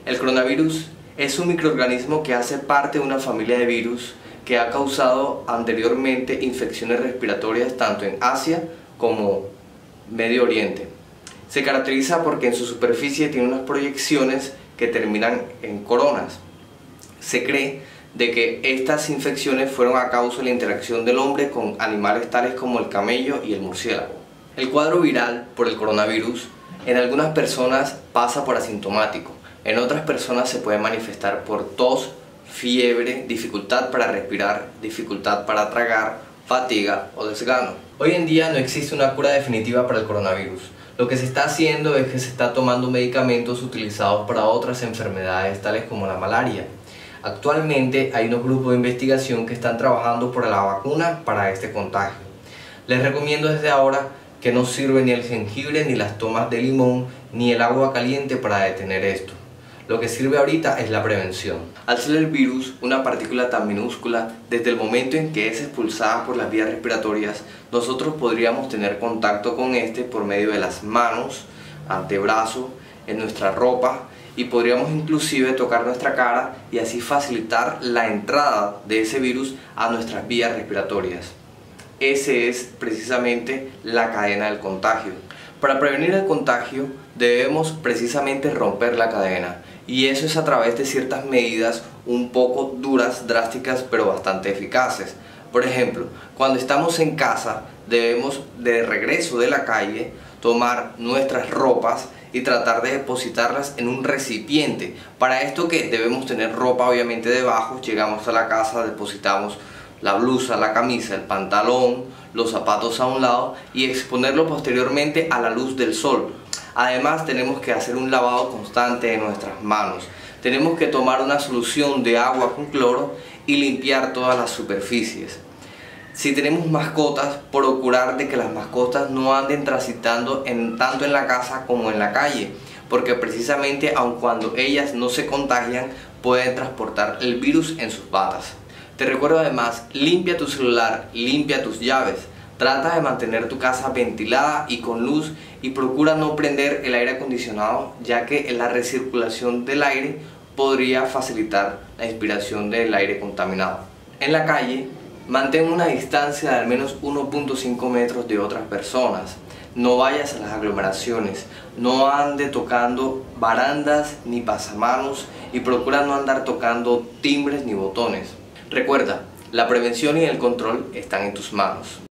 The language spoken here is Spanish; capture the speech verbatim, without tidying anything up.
El coronavirus es un microorganismo que hace parte de una familia de virus que ha causado anteriormente infecciones respiratorias tanto en Asia como Medio Oriente. Se caracteriza porque en su superficie tiene unas proyecciones que terminan en coronas. Se cree de que estas infecciones fueron a causa de la interacción del hombre con animales tales como el camello y el murciélago. El cuadro viral por el coronavirus en algunas personas pasa por asintomático, en otras personas se puede manifestar por tos, fiebre, dificultad para respirar, dificultad para tragar, fatiga o desgano. Hoy en día no existe una cura definitiva para el coronavirus. Lo que se está haciendo es que se está tomando medicamentos utilizados para otras enfermedades tales como la malaria. Actualmente hay unos grupos de investigación que están trabajando por la vacuna para este contagio. Les recomiendo desde ahora que no sirve ni el jengibre, ni las tomas de limón, ni el agua caliente para detener esto. Lo que sirve ahorita es la prevención. Al ser el virus una partícula tan minúscula, desde el momento en que es expulsada por las vías respiratorias, nosotros podríamos tener contacto con este por medio de las manos, antebrazo, en nuestra ropa, y podríamos inclusive tocar nuestra cara y así facilitar la entrada de ese virus a nuestras vías respiratorias. Esa es precisamente la cadena del contagio. Para prevenir el contagio debemos precisamente romper la cadena, y eso es a través de ciertas medidas un poco duras, drásticas, pero bastante eficaces. Por ejemplo, cuando estamos en casa debemos, de regreso de la calle, tomar nuestras ropas y tratar de depositarlas en un recipiente. Para esto, que debemos tener ropa obviamente debajo. Llegamos a la casa, depositamos la blusa, la camisa, el pantalón, los zapatos a un lado y exponerlo posteriormente a la luz del sol. Además, tenemos que hacer un lavado constante de nuestras manos. Tenemos que tomar una solución de agua con cloro y limpiar todas las superficies. Si tenemos mascotas, procurar de que las mascotas no anden transitando en, tanto en la casa como en la calle, porque precisamente aun cuando ellas no se contagian, pueden transportar el virus en sus patas. Te recuerdo además, limpia tu celular, limpia tus llaves, trata de mantener tu casa ventilada y con luz, y procura no prender el aire acondicionado, ya que la recirculación del aire podría facilitar la inspiración del aire contaminado. En la calle, mantén una distancia de al menos uno punto cinco metros de otras personas. No vayas a las aglomeraciones, no ande tocando barandas ni pasamanos, y procura no andar tocando timbres ni botones. Recuerda, la prevención y el control están en tus manos.